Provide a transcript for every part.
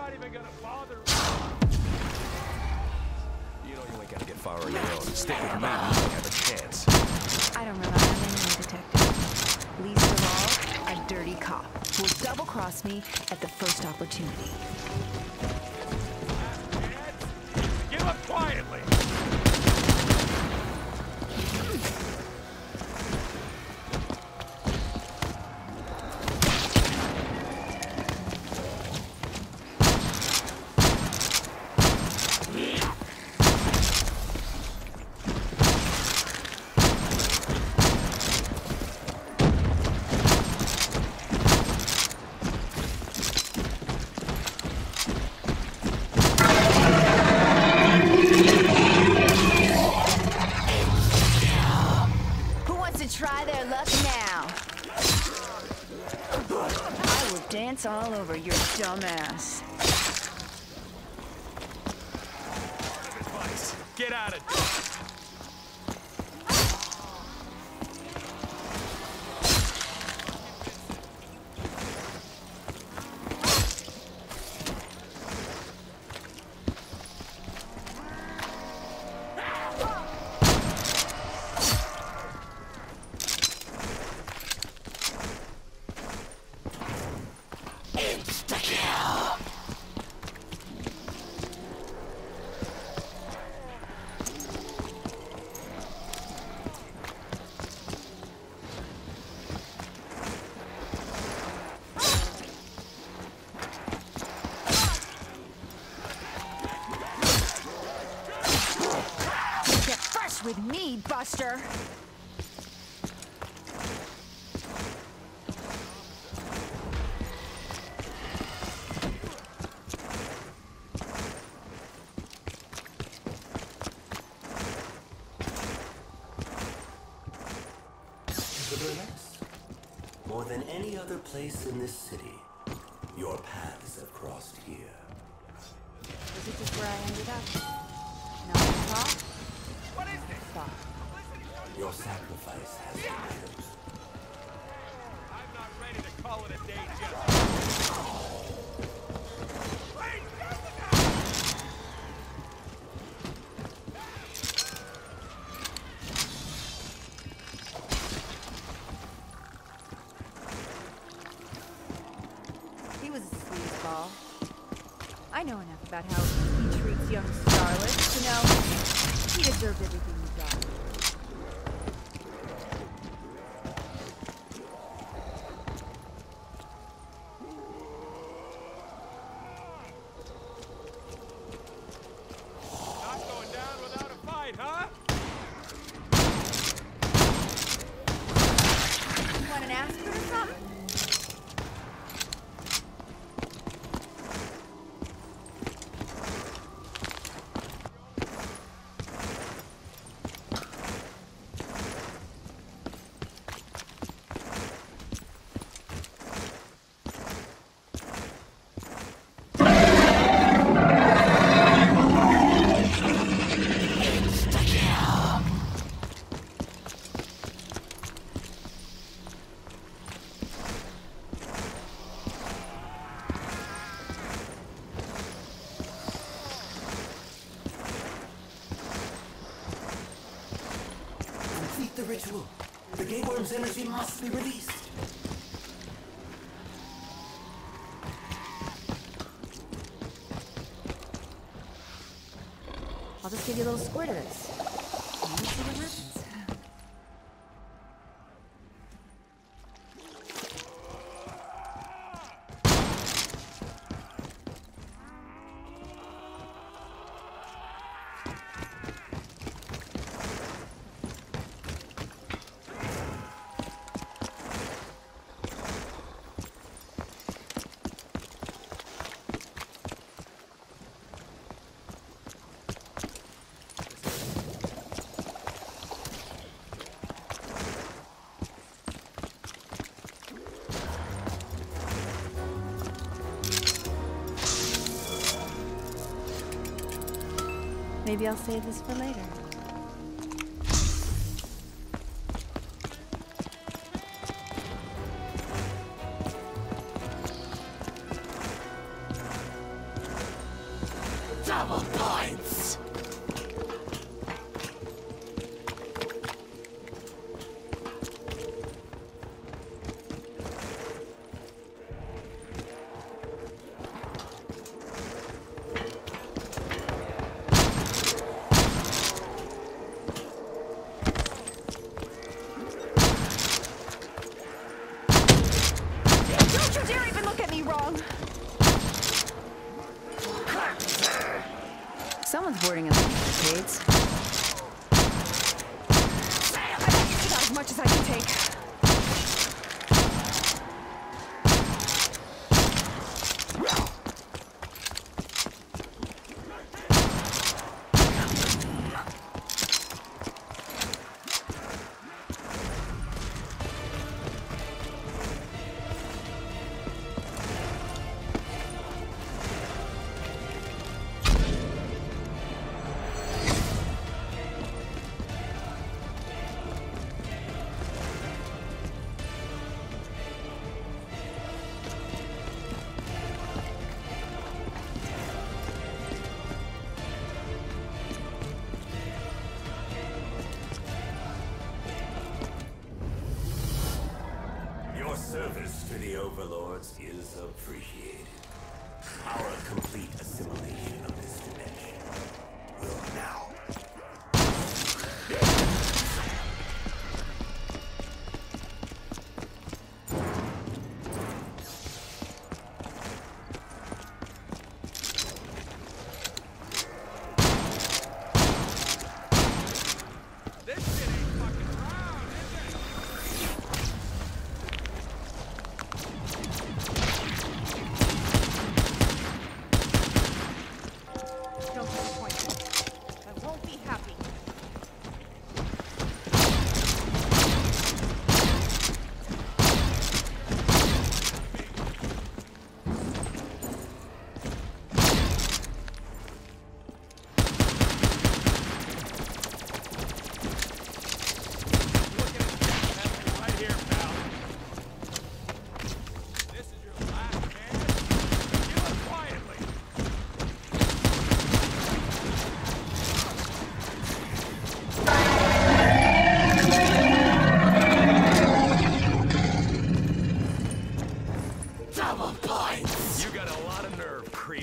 not even gonna bother. You know you ain't gotta get far on your own. Stick with me, you might have a chance. I don't rely on anyone, detective. Least of all, a dirty cop who will double-cross me at the first opportunity. Give up quietly. Try their luck now. I will dance all over your dumb ass. Get out of it. With me, Buster. More than any other place in this city, your paths have crossed here. Is it just where I ended up? No, Pop? What is this? Stop. Your sacrifice has been chosen. I'm not ready to call it a day just. He was a sleazeball. I know enough about how he treats young starlets to know he deserved everything he got. Not going down without a fight, huh? You want an aspirin or something? Complete the ritual. The gay worm's energy must be released. I'll just give you a little squirt of this. And we'll see what happens. Maybe I'll save this for later. dare even look at me wrong! Someone's boarding in the barricades. That's about as much as I can take. Your service to the overlords is appreciated. Our complete assimilation of this dimension will now. This shit ain't fucking around, is it? Don't disappoint me. I won't be happy. Look at it right here, pal. This is your last chance. Kill it quietly. Double points! You got a lot of nerve, creep.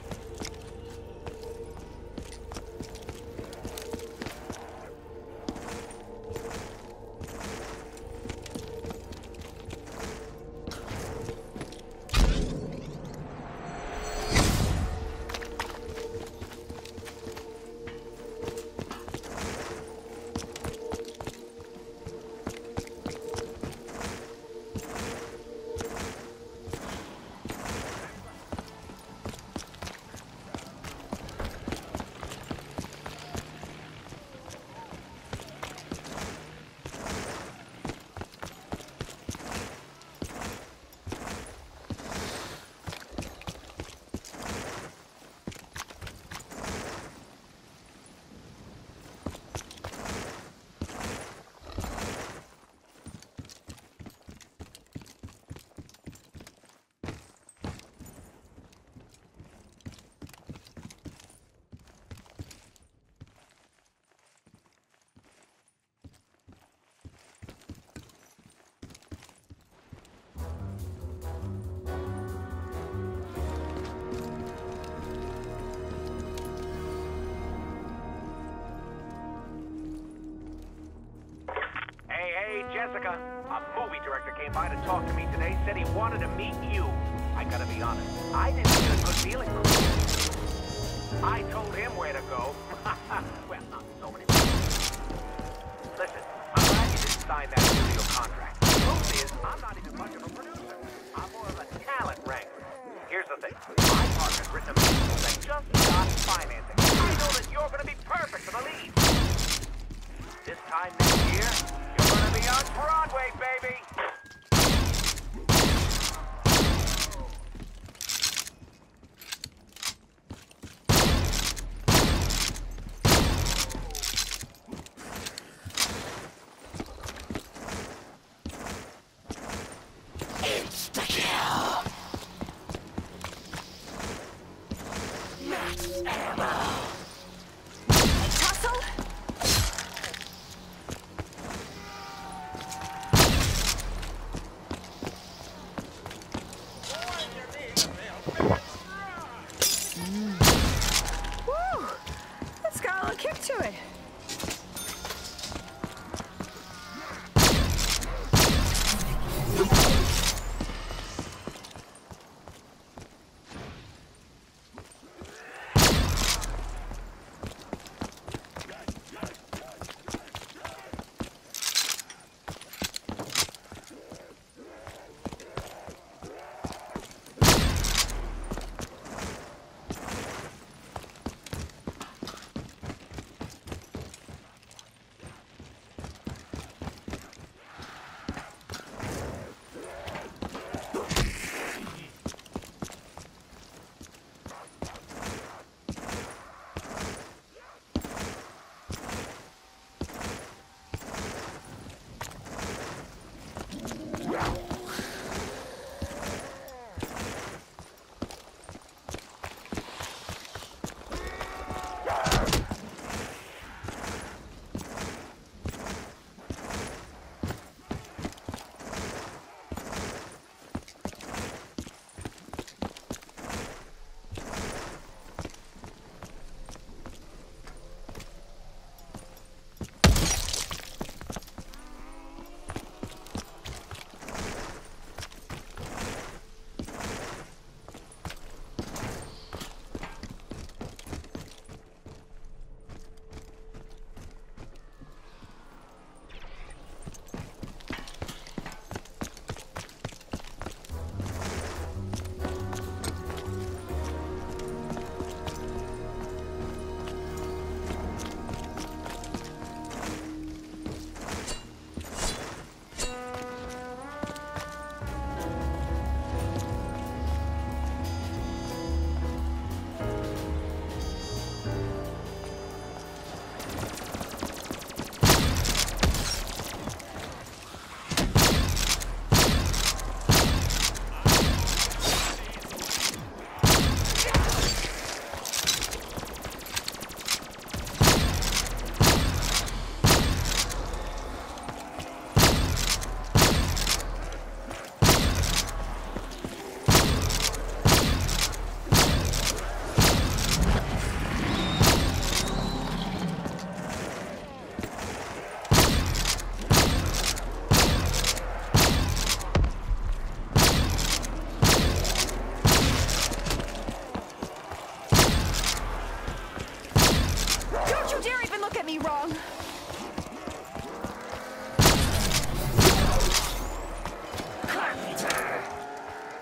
Hey, Jessica. A movie director came by to talk to me today, said he wanted to meet you. I gotta be honest, I didn't get a good feeling from you. I told him where to go. Well, not so many. Listen, I'm glad you didn't sign that studio contract. The truth is, I'm not even much of a producer. I'm more of a talent wrangler. Here's the thing. My partner's written a musical that just got financing. I know that you're gonna be perfect for the lead. This time next year, you're gonna be on Broadway, baby! Insta-kill! Max ammo! Tussle? Woo! That's got a little kick to it.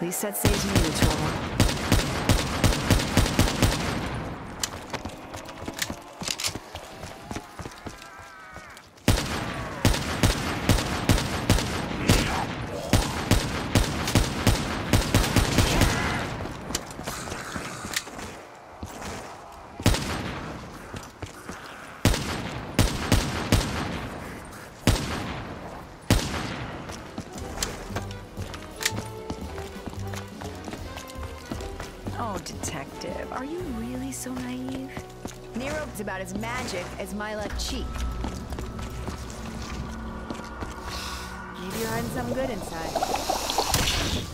least that saves me the trouble. Oh, Detective, are you really so naive? Nero's about as magic as my left cheek. Maybe you're hiding something good inside.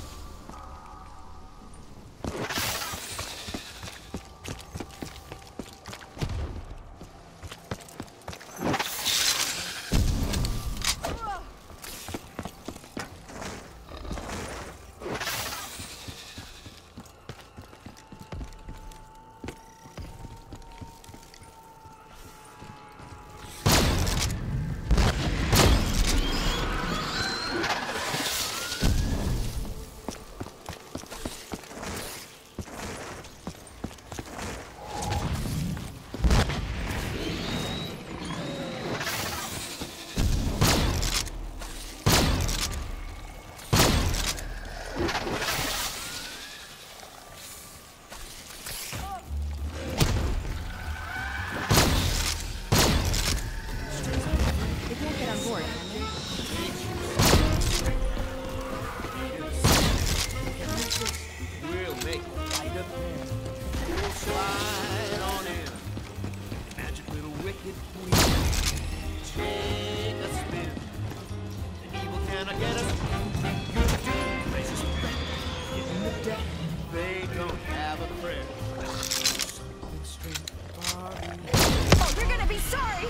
Oh, you're gonna be sorry!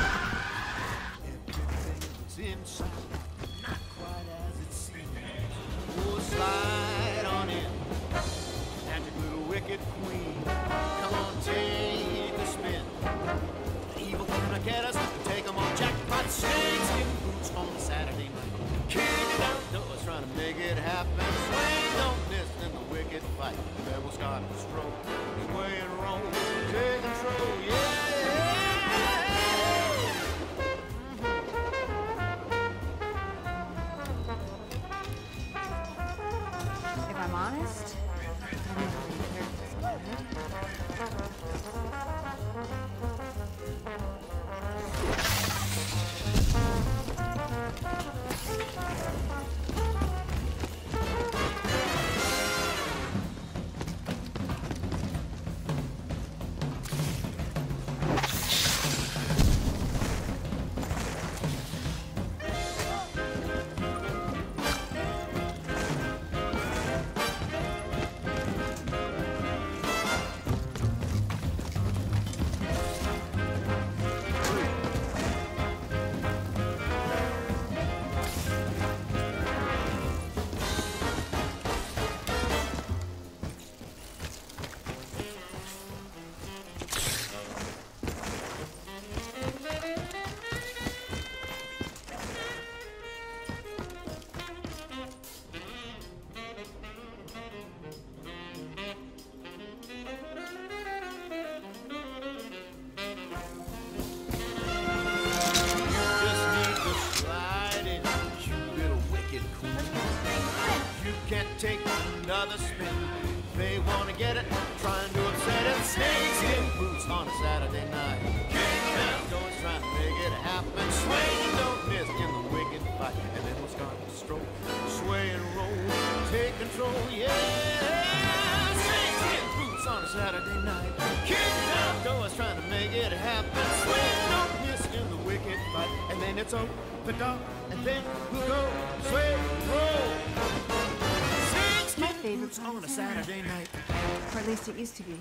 Slide on in, magic little wicked queen. Come on, take a spin. The evil gonna get us. Take 'em on jackpot snakes in boots on Saturday night. Kicking out doors, trying to make it happen. Swing, don't miss in the wicked fight. The devil's got a stroke. Sway and roll, take control, yeah. If I'm honest, I never really cared if this mattered. Take another spin. They wanna get it, trying to upset it. Snakes in boots on a Saturday night. King outdoors trying to make it happen. Sway and don't miss in the wicked fight. And then we'll start to stroke, sway and roll, take control, yeah. Snakes in boots on a Saturday night. King outdoors trying to make it happen. Sway and don't miss in the wicked fight. And then it's open up, and then we'll go sway and roll. My favorite Boots on a Saturday night. Or at least it used to be.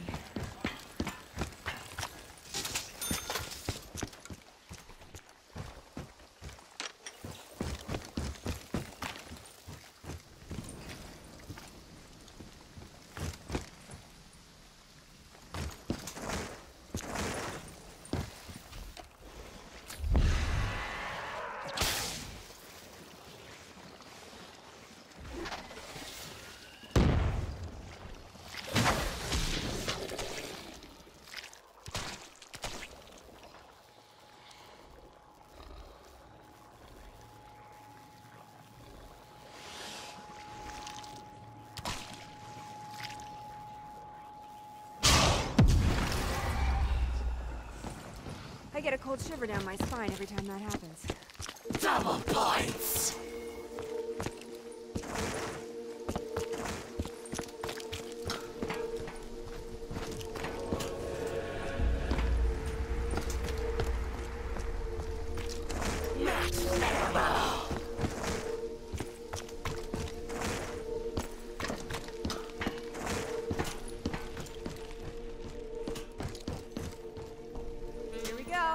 get a cold shiver down my spine every time that happens. Double points! Here we go.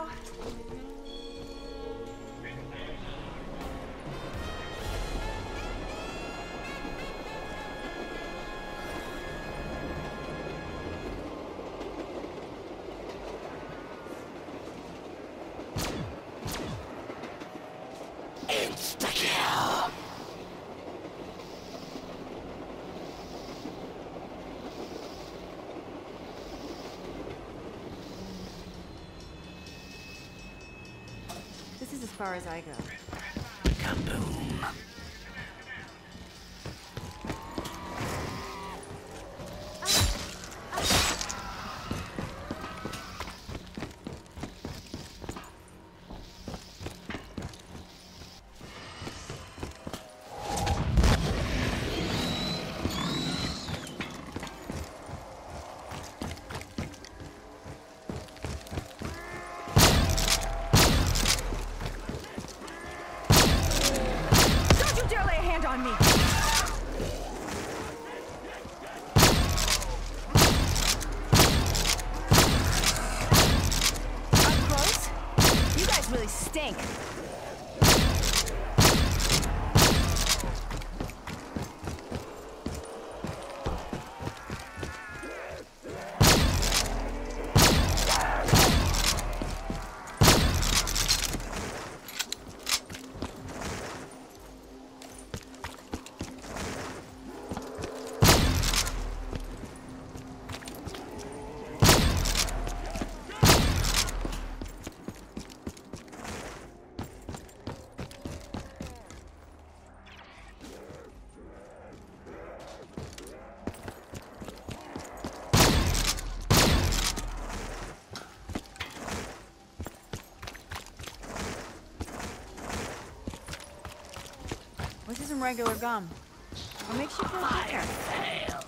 Insta-kill! This is as far as I go. Kaboom! Don't you dare lay a hand on me! Up close? You guys really stink. This isn't regular gum. What makes you feel better?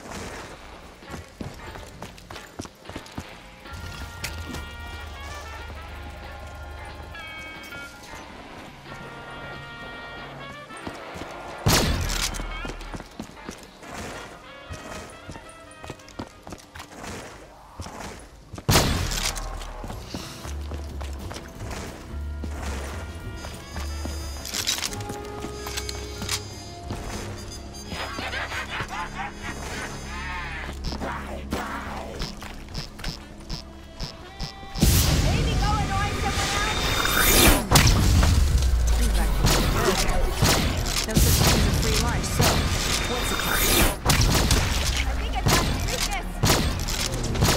Maybe go annoy someone else? No such thing as a free lunch, so what's it cost? I think I found his weakness.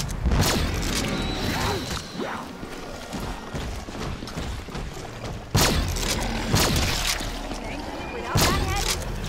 Okay, without that head,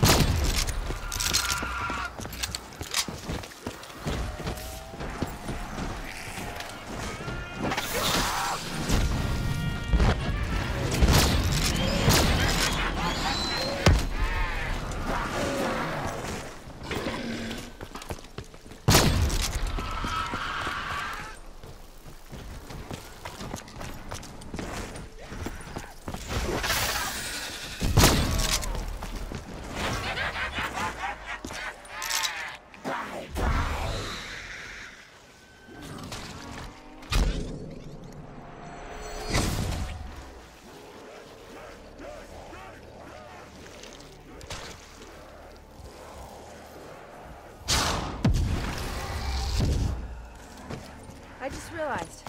I just realized.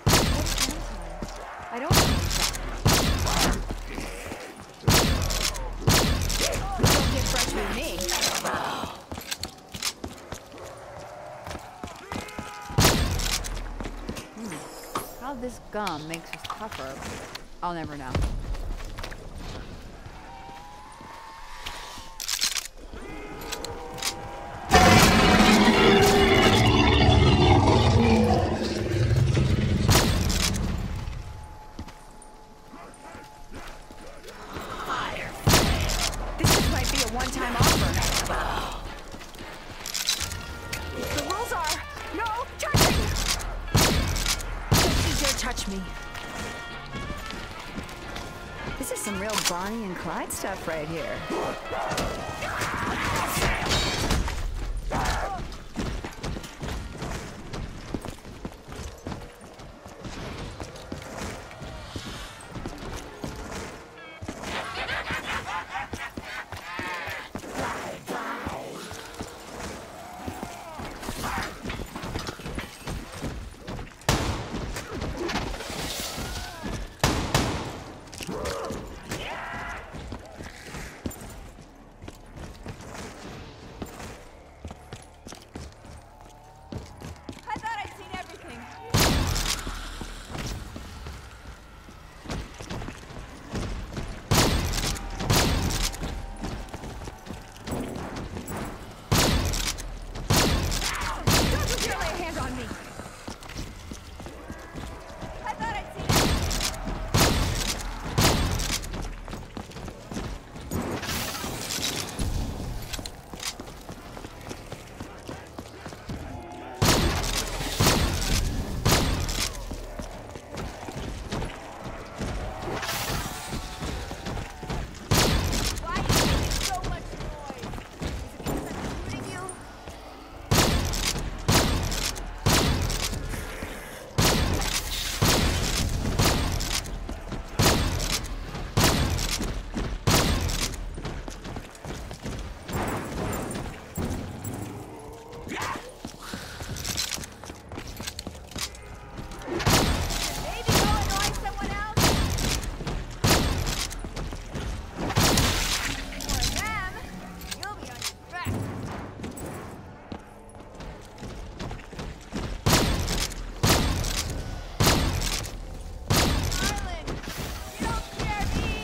I don't think don't get fresh with me. How this gum makes us tougher, I'll never know. one-time offer. The rules are no touching! Don't you dare touch me. This is some real Bonnie and Clyde stuff right here. I thought I'd seen everything. Don't you dare lay a hand on me! I thought I'd seen everything. Why are you making so much noise? Is it because I'm shooting you? Maybe go annoy someone else? Or them, you'll be on your back. Marlin, you don't scare me.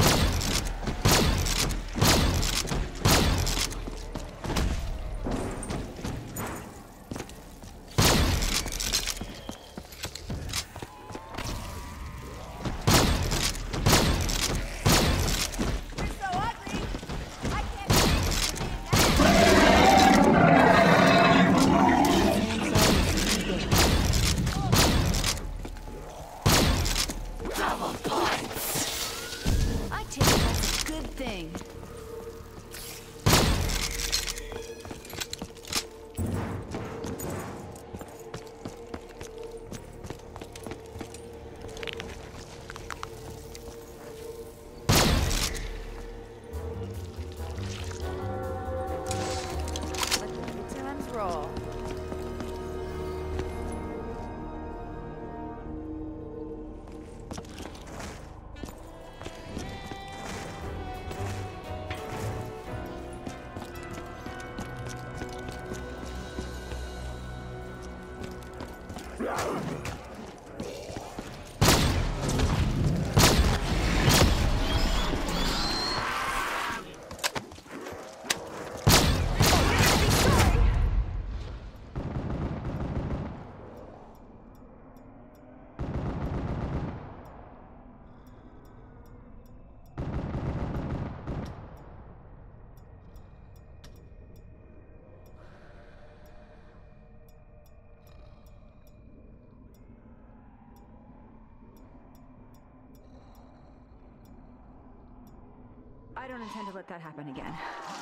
You're so ugly. I can't take you being that. I take it that's a good thing. Let the good times roll. I don't intend to let that happen again.